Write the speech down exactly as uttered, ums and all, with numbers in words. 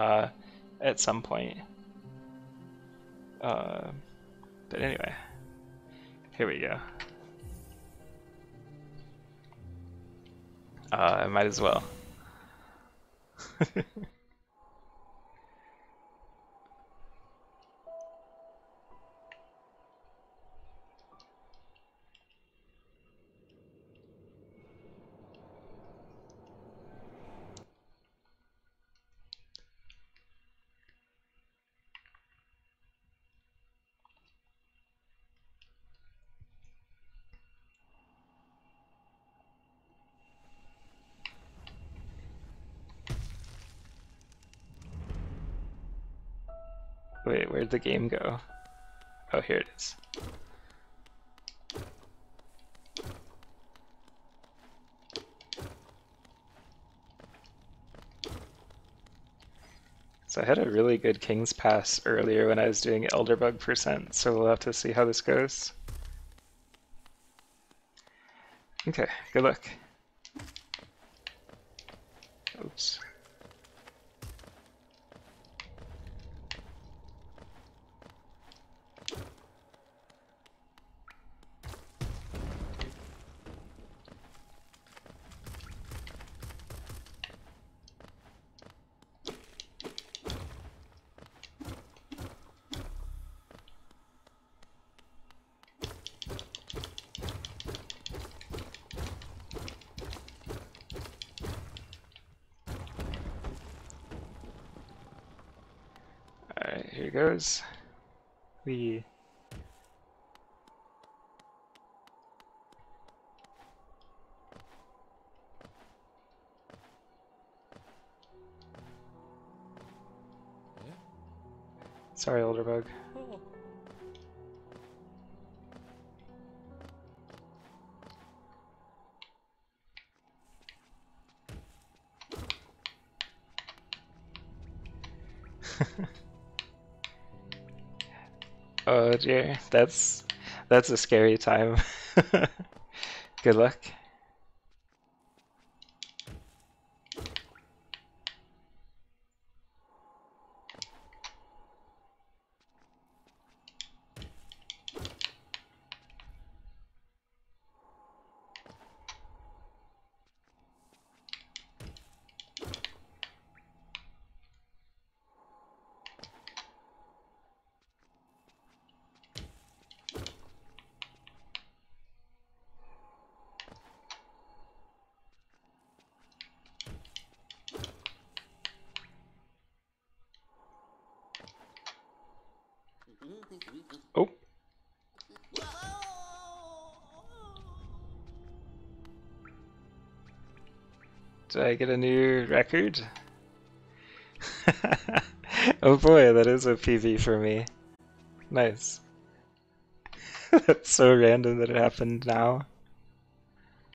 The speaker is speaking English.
uh, at some point. Uh, but anyway, here we go. Uh, I might as well. Wait, where'd the game go? Oh, here it is. So I had a really good King's Pass earlier when I was doing Elderbug percent, so we'll have to see how this goes. Okay, good luck. Oops. Alright, here goes. We Sorry, Elderbug. Oh dear, that's that's a scary time. Good luck. Oh. Did I get a new record? Oh boy, that is a P B for me. Nice. That's so random that it happened now.